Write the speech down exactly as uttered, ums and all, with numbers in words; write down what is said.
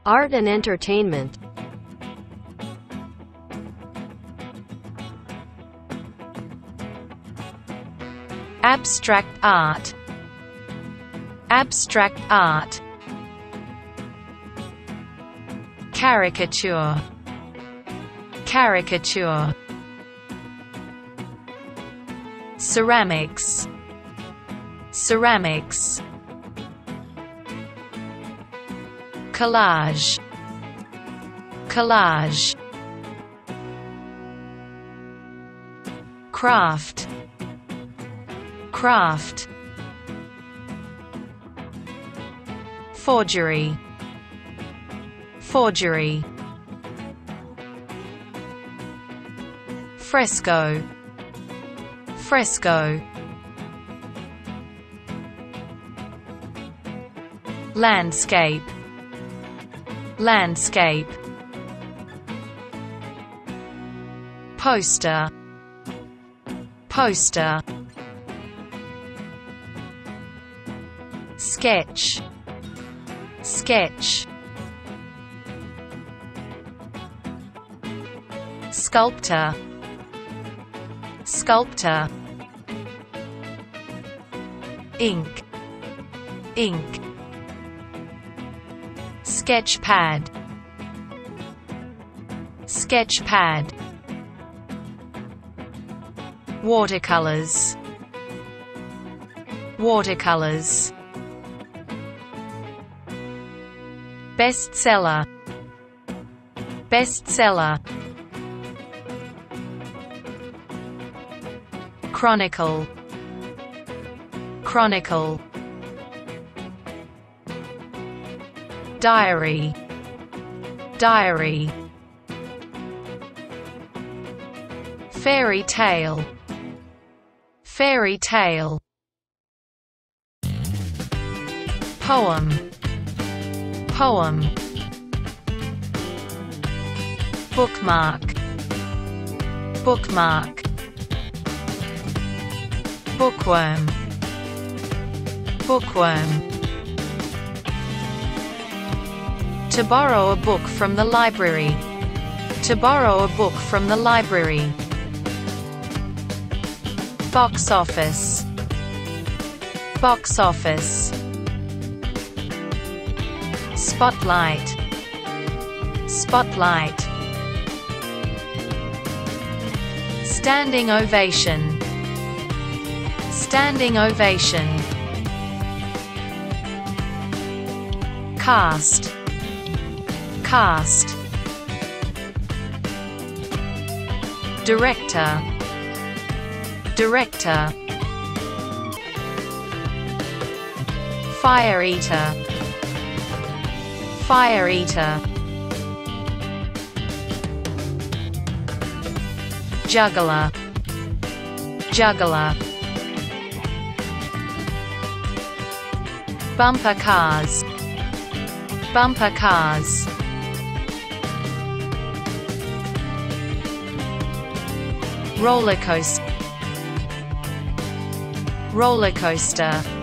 art and entertainment, abstract art, abstract art, caricature, caricature, ceramics, ceramics, collage, collage, craft, craft, forgery, forgery, fresco, fresco, landscape, landscape, poster, poster, sketch, sketch, sculptor, sculptor, ink, ink, sketch pad, sketch pad, watercolors, watercolors, bestseller, bestseller, chronicle, chronicle, diary, diary, fairy tale, fairy tale, poem, poem, bookmark, bookmark, bookworm, bookworm, to borrow a book from the library, to borrow a book from the library, box office, box office, spotlight, spotlight, standing ovation, standing ovation, cast, cast, director, director, fire eater, fire eater, juggler, juggler, bumper cars, bumper cars, roller coaster, roller coaster,